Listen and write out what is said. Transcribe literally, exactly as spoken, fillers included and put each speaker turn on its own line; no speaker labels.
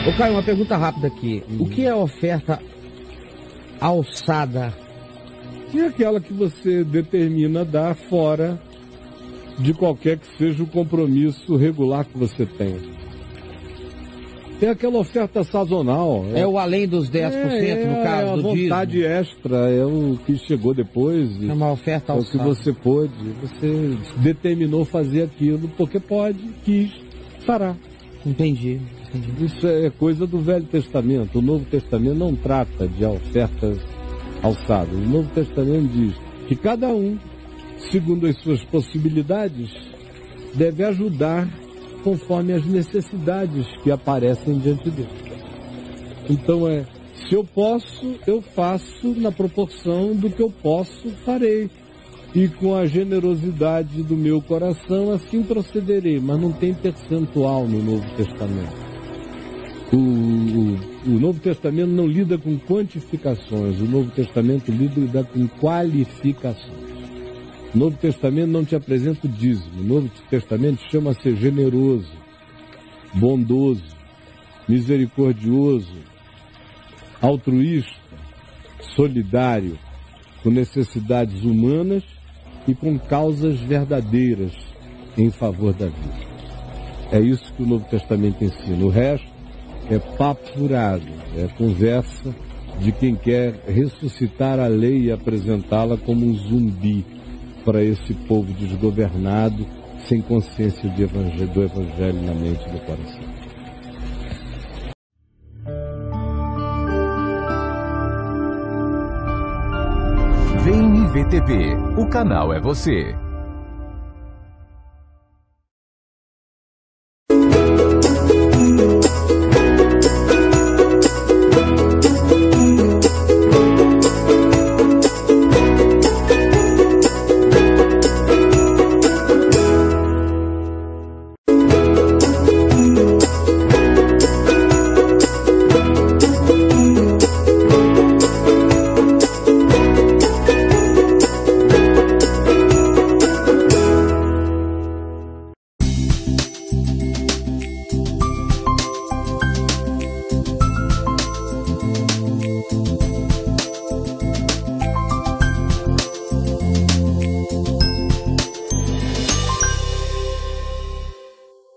Ô Caio, uma pergunta rápida aqui. Hum. O que é oferta alçada?
É aquela que você determina dar fora de qualquer que seja o compromisso regular que você tem. Tem aquela oferta sazonal.
É, é o além dos dez por cento, é, no caso
é
do dízimo.
A vontade dízimo. Extra, é o que chegou depois.
É uma oferta alçada.
É o que você pôde. Você determinou fazer aquilo porque pode, quis, fará.
Entendi, entendi.
Isso é coisa do Velho Testamento. O Novo Testamento não trata de ofertas alçadas. O Novo Testamento diz que cada um, segundo as suas possibilidades, deve ajudar conforme as necessidades que aparecem diante dele. Então é, se eu posso, eu faço na proporção do que eu posso, farei. E com a generosidade do meu coração, assim procederei. Mas não tem percentual no Novo Testamento. O, o, o Novo Testamento não lida com quantificações. O Novo Testamento lida com qualificações. O Novo Testamento não te apresenta o dízimo. O Novo Testamento chama a ser generoso, bondoso, misericordioso, altruísta, solidário, com necessidades humanas e com causas verdadeiras em favor da vida. É isso que o Novo Testamento ensina. O resto é papo furado, é conversa de quem quer ressuscitar a lei e apresentá-la como um zumbi para esse povo desgovernado, sem consciência de evangelho, do evangelho na mente e no coração.
Vem I V T V, o canal é você.